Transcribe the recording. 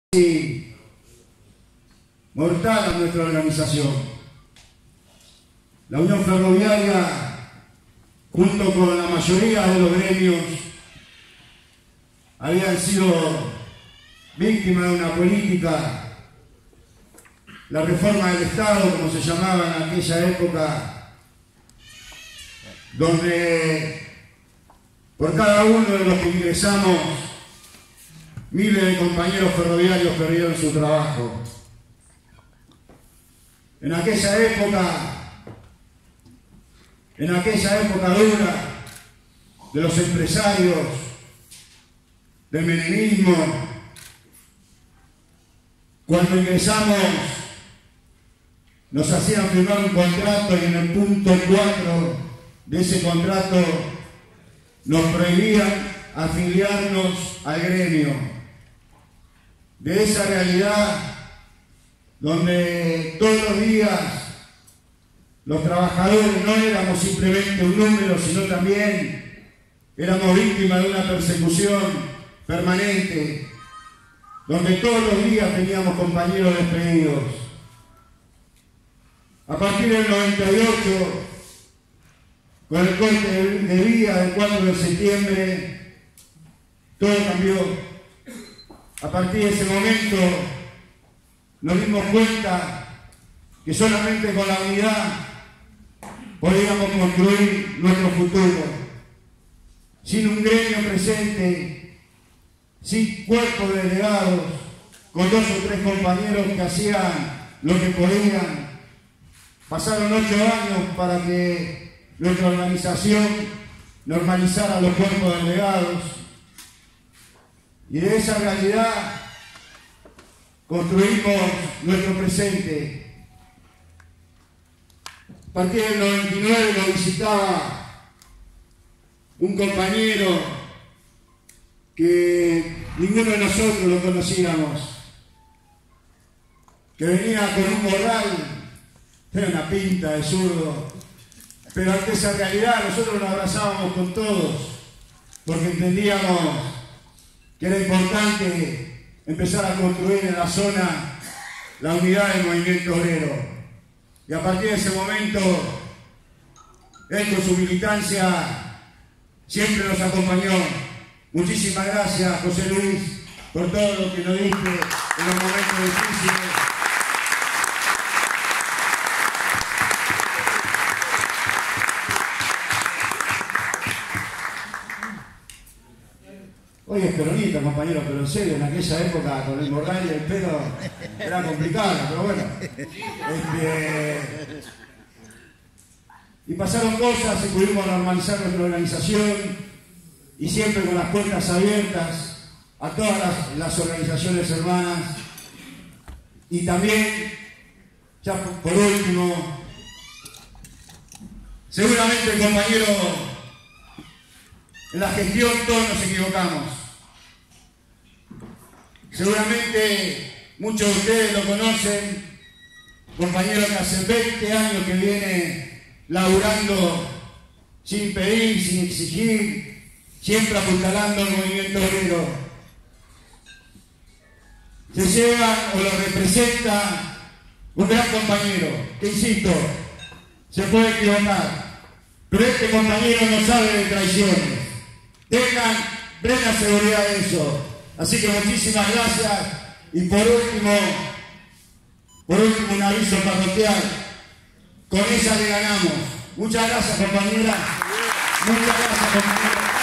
Sí, mortal a nuestra organización. La Unión Ferroviaria, junto con la mayoría de los gremios, habían sido víctimas de una política, la reforma del Estado, como se llamaba en aquella época, donde por cada uno de los que ingresamos, miles de compañeros ferroviarios perdieron su trabajo. En aquella época dura de los empresarios, del menemismo, cuando ingresamos nos hacían firmar un contrato y en el punto 4 de ese contrato nos prohibían afiliarnos al gremio. De esa realidad donde todos los días los trabajadores no éramos simplemente un número, sino también éramos víctimas de una persecución permanente, donde todos los días teníamos compañeros despedidos. A partir del 98, con el corte de vía del 4 de septiembre, todo cambió. A partir de ese momento nos dimos cuenta que solamente con la unidad podíamos construir nuestro futuro. Sin un gremio presente, sin cuerpo de delegados, con 2 o 3 compañeros que hacían lo que podían. Pasaron 8 años para que nuestra organización normalizara los cuerpos de delegados. Y de esa realidad construimos nuestro presente. A partir del 99 lo visitaba un compañero que ninguno de nosotros lo conocíamos, que venía con un morral, era una pinta de zurdo, pero ante esa realidad nosotros nos abrazábamos con todos, porque entendíamos que era importante empezar a construir en la zona la unidad del movimiento obrero. Y a partir de ese momento, él con su militancia siempre nos acompañó. Muchísimas gracias, José Luis, por todo lo que nos diste en los momentos difíciles. Hoy es peronista, compañero, pero en serio, en aquella época con el morral y el pelo era complicado, pero bueno. Y pasaron cosas y pudimos normalizar nuestra organización y siempre con las puertas abiertas a todas las organizaciones hermanas. Y también, ya por último, seguramente, compañero, en la gestión todos nos equivocamos. Seguramente muchos de ustedes lo conocen, compañero que hace 20 años que viene laburando sin pedir, sin exigir, siempre apuntalando al movimiento obrero. Se lleva o lo representa un gran compañero, que insisto, se puede equivocar, pero este compañero no sabe de traiciones. Tengan plena seguridad de eso. Así que muchísimas gracias. Y por último un aviso parroquial. Con ella le ganamos. Muchas gracias, compañera. Muchas gracias, compañera.